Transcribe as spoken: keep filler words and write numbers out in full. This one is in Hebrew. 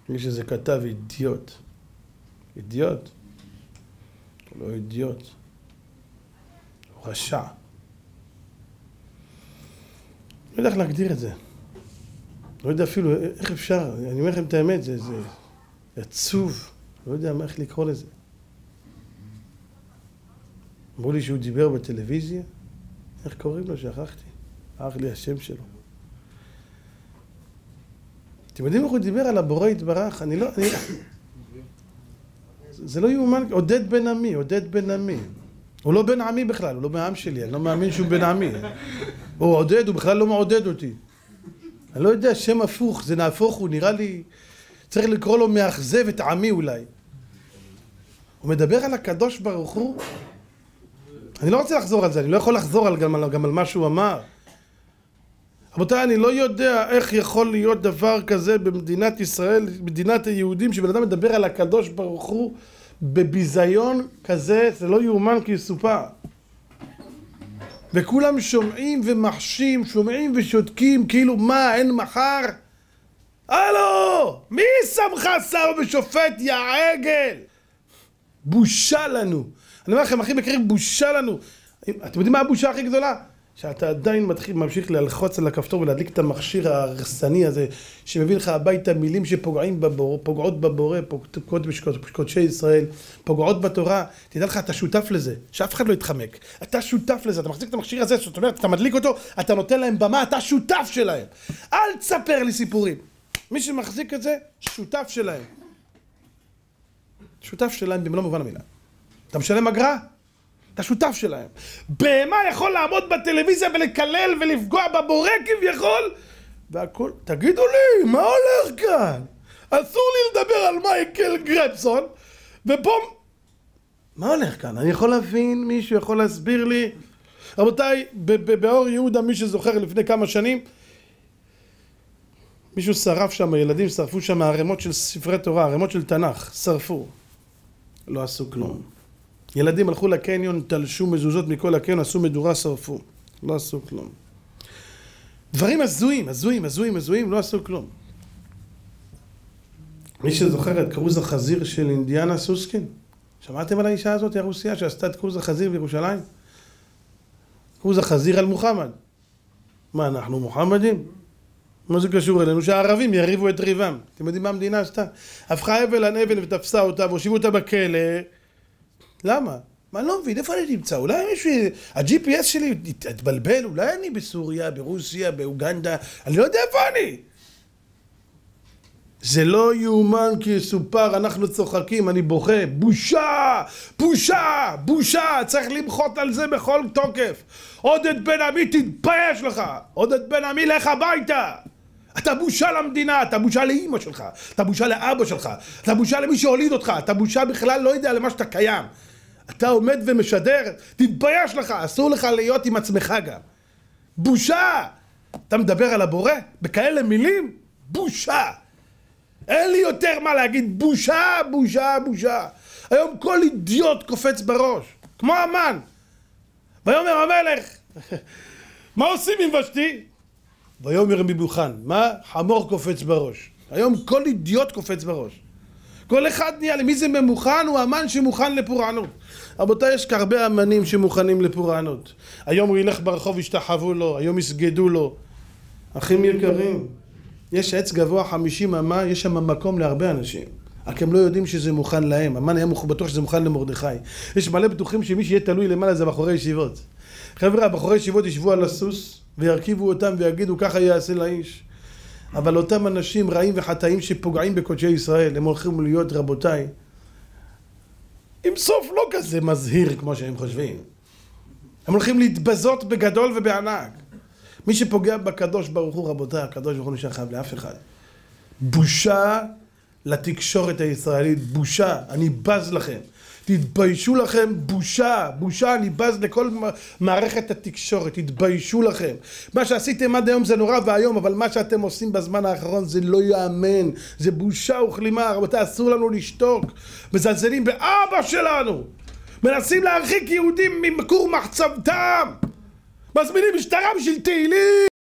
מי שזה כתב אידיוט. אידיוט? הוא לא אידיוט. הוא רשע. לא יודע איך להגדיר את זה. לא יודע אפילו איך אפשר. אני אומר לכם את האמת, זה, זה עצוב. לא יודע מה איך לקרוא לזה. אמרו לי שהוא דיבר בטלוויזיה. איך קוראים לו? שכחתי. אח לי השם שלו. אתם יודעים איך הוא דיבר על הבורא יתברך? אני לא... אני... זה לא יאומן, עודד בן עמי, עודד בן עמי. הוא לא בן עמי בכלל, הוא לא מהעם שלי, אני לא מאמין שהוא בן עמי. הוא עודד, הוא בכלל לא מעודד אותי. אני לא יודע, שם הפוך, זה נהפוך, הוא נראה לי... צריך לקרוא לו מאכזב את עמי אולי. הוא מדבר על הקדוש ברוך הוא. אני לא רוצה לחזור על זה, אני לא יכול לחזור על, גם, על, גם על מה שהוא אמר. רבותיי, אני לא יודע איך יכול להיות דבר כזה במדינת ישראל, מדינת היהודים, שבן אדם מדבר על הקדוש ברוך הוא בביזיון כזה, זה לא יאומן כי יסופר. וכולם שומעים ומחשים, שומעים ושותקים, כאילו מה, אין מחר? הלו, מי שמך שר ושופט יא עגל? בושה לנו. אני אומר לכם, הכי בקרים, בושה לנו. אתם יודעים מה הבושה הכי גדולה? שאתה עדיין מתחיל, ממשיך ללחוץ על הכפתור ולהדליק את המכשיר ההרסני הזה, שמביא לך הביתה מילים שפוגעים בבורא, פוגעות בבורא, פוגעות בקודשי ישראל, פוגעות בתורה. תדע לך, אתה שותף לזה, שאף אחד לא יתחמק. אתה שותף לזה, אתה מחזיק את המכשיר הזה, זאת אומרת, אתה מדליק אותו, אתה נותן להם במה, אתה שותף שלהם. אל תספר לי סיפורים. מי שמחזיק את זה, שותף שלהם. שותף שלהם במלוא מובן המילה. אתה משלם אגרה? אתה שותף שלהם. בהמה יכול לעמוד בטלוויזיה ולקלל ולפגוע בבורא כביכול? והכל, תגידו לי, מה הולך כאן? אסור לי לדבר על מייקל גרפסון, ופה... מה הולך כאן? אני יכול להבין, מישהו יכול להסביר לי? רבותיי, באור יהודה, מי שזוכר לפני כמה שנים, מישהו שרף שם, ילדים שרפו שם ערימות של ספרי תורה, ערימות של תנ"ך, שרפו. לא עשו כלום. ילדים הלכו לקניון, תלשו מזוזות מכל הקניון, עשו מדורה, שרפו. לא עשו כלום. דברים הזויים, הזויים, הזויים, הזויים, לא עשו כלום. מי שזוכר את קרוז החזיר של אינדיאנה סוסקין? שמעתם על האישה הזאת, הרוסיה, שעשתה את קרוז החזיר בירושלים? קרוז החזיר על מוחמד. מה, אנחנו מוחמדים? מה זה קשור אלינו? שהערבים יריבו את ריבם. אתם יודעים מה המדינה עשתה? הפכה אבן על אבן ותפסה אותה והושיבו אותה בכלא. למה? מה אני לא מבין? איפה אני נמצא? אולי מישהו... הג'י פי אס שלי התבלבל? אולי אני בסוריה, ברוסיה, באוגנדה? אני לא יודע איפה אני. זה לא יאומן כי יסופר, אנחנו צוחקים, אני בוכה. בושה! בושה! בושה! צריך למחות על זה בכל תוקף. עודד בן עמי, תתבייש לך! עודד בן עמי, לך הביתה! אתה בושה למדינה, אתה בושה לאמא שלך, אתה בושה לאבא שלך, אתה בושה למי שהוליד אותך, אתה בושה בכלל לא יודע למה שאתה קיים. אתה עומד ומשדר, תתבייש לך, אסור לך להיות עם עצמך גם. בושה! אתה מדבר על הבורא? בכאלה מילים? בושה! אין לי יותר מה להגיד, בושה, בושה, בושה. היום כל אידיוט קופץ בראש, כמו המן. ויאמר המלך, מה עושים עם ושתי? ויאמר מבוכן, מה? חמור קופץ בראש. היום כל אידיוט קופץ בראש. כל אחד נהיה, למי זה ממוכן? הוא אמן שמוכן לפורענות. רבותיי, יש כהרבה אמנים שמוכנים לפורענות. היום הוא ילך ברחוב, ישתחוו לו, היום יסגדו לו. אחים יקרים, יש עץ גבוה חמישים אמה, יש שם מקום להרבה אנשים. רק הם לא יודעים שזה מוכן להם. המן היה בטוח שזה מוכן למרדכי. יש מלא בטוחים שמי שיהיה תלוי למעלה זה בחורי ישיבות. חבר'ה, הבחורי ישיבות ישבו על הסוס וירכיבו אותם ויגידו ככה יעשה לאיש. אבל אותם אנשים רעים וחטאים שפוגעים בקודשי ישראל, הם הולכים להיות, רבותיי, עם סוף לא כזה מזהיר כמו שהם חושבים. הם הולכים להתבזות בגדול ובענק. מי שפוגע בקדוש ברוך הוא, רבותיי, הקדוש ברוך הוא נשאר חייב לאף אחד. בושה לתקשורת הישראלית, בושה, אני בז לכם. תתביישו לכם, בושה, בושה, אני בז לכל מערכת התקשורת, תתביישו לכם. מה שעשיתם עד היום זה נורא והיום, אבל מה שאתם עושים בזמן האחרון זה לא יאמן, זה בושה וכלימה. רבותיי, אסור לנו לשתוק, מזלזלים באבא שלנו, מנסים להרחיק יהודים ממקור מחצבתם, מזמינים משטרה בשביל תהילים.